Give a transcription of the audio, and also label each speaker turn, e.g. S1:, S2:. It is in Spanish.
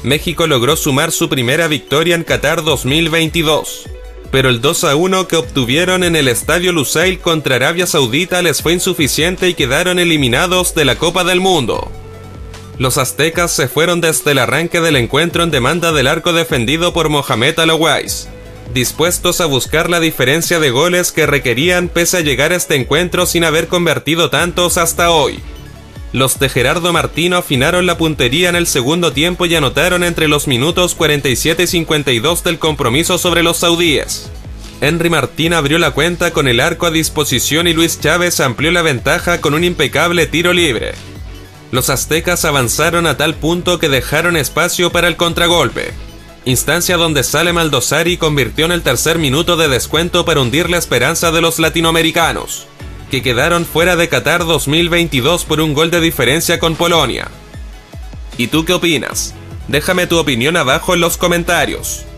S1: México logró sumar su primera victoria en Qatar 2022, pero el 2-1 que obtuvieron en el Estadio Lusail contra Arabia Saudita les fue insuficiente y quedaron eliminados de la Copa del Mundo. Los aztecas se fueron desde el arranque del encuentro en demanda del arco defendido por Mohamed Al-Owais, dispuestos a buscar la diferencia de goles que requerían pese a llegar a este encuentro sin haber convertido tantos hasta hoy. Los de Gerardo Martino afinaron la puntería en el segundo tiempo y anotaron entre los minutos 47 y 52 del compromiso sobre los saudíes. Henry Martín abrió la cuenta con el arco a disposición y Luis Chávez amplió la ventaja con un impecable tiro libre. Los aztecas avanzaron a tal punto que dejaron espacio para el contragolpe, instancia donde Salem Aldosari convirtió en el tercer minuto de descuento para hundir la esperanza de los latinoamericanos, que quedaron fuera de Qatar 2022 por un gol de diferencia con Polonia. ¿Y tú qué opinas? Déjame tu opinión abajo en los comentarios.